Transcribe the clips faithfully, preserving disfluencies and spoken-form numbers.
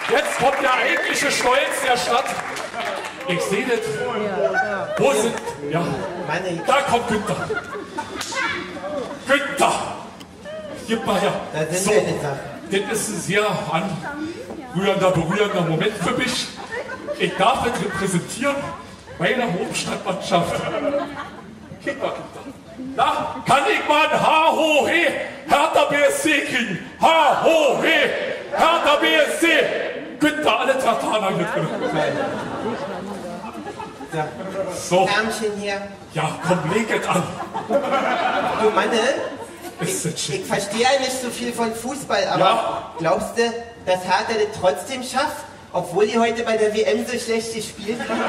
Jetzt kommt der eigentliche Stolz der Stadt. Ich sehe das. Wo sind... Ja, da kommt Günther. Günther! Gib mal her. So, das ist ein sehr anrührender, berührender Moment für mich. Ich darf es repräsentieren bei einer Hofstadtmannschaft. Guck mal, Günther. Da kann ich mal ein Ha-Ho-He Hertha B S C kriegen. Ha-Ho-He Hertha B S C. Günther, alle Tartaner mit drin. So. Ärmchen hier. Ja, komm, leg es an. Du Manne, ich, ich verstehe ja nicht so viel von Fußball, aber ja? glaubst du, dass Hertha das trotzdem schafft, obwohl die heute bei der W M so schlecht gespielt haben?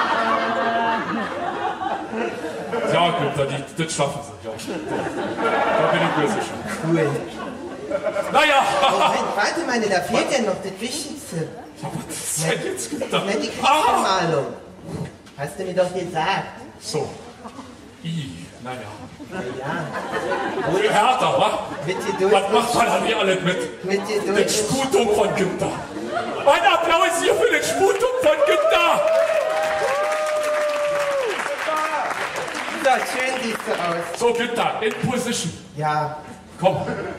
Ja, Günther, die, das schaffen sie. Ja. Da bin ich mir sicher. Cool. Naja. Moment, warte mal, da fehlt ja noch das Wichtigste. Ja, was ist denn jetzt, Günther? Na, die Kriegsvermalung. Hast du mir doch gesagt. So. I, naja. Ja. Für Hertha, wa? Mit dir durch. Was macht man da hier alles mit? Mit dir durch. Den Sputum von Günther. Ein Applaus hier für den Sputum von Günther. So, schön siehst du aus. So, Günther, in Position. Ja. Komm.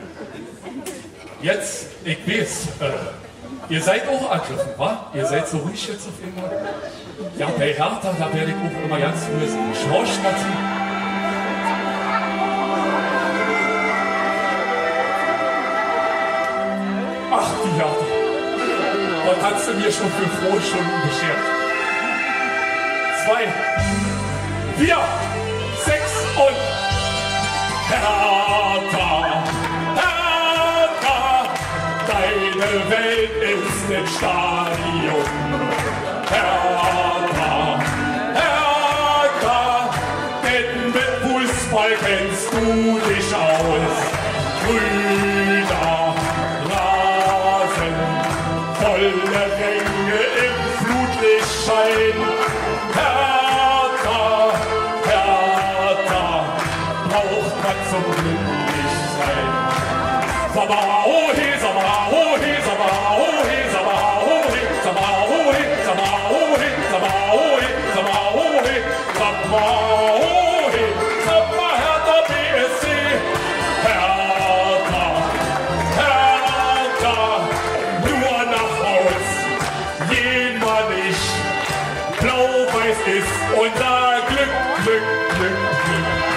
Jetzt, ich weiß, äh, ihr seid auch ergriffen, wa? Ihr seid so ruhig jetzt auf einmal. Ja, bei Hertha, da werde ich auch immer ganz böse. Schorschnatzen. Ach, die Hertha. Was hast du mir schon für frohe Stunden beschert? Zwei, vier, sechs und Hertha, Hertha, deine Welt ist im Stadion. Hertha, Hertha, denn mit Fußball kennst du dich aus. Grüner Rasen, volle Ränge im Flutlichtschein. Hertha, Hertha, braucht man zum Glücklichsein. Sabaohi, Sabaohi, Sabaohi, Sabaohi, Sabaohi, Sabaohi, Sabaohi, Sabaohi, Sabaohi, Saba Hertha B S C. Hertha, Hertha, nur nach Haus, gehen wir nicht. Blau-Weiß ist unser Glück, Glück, Glück, Glück.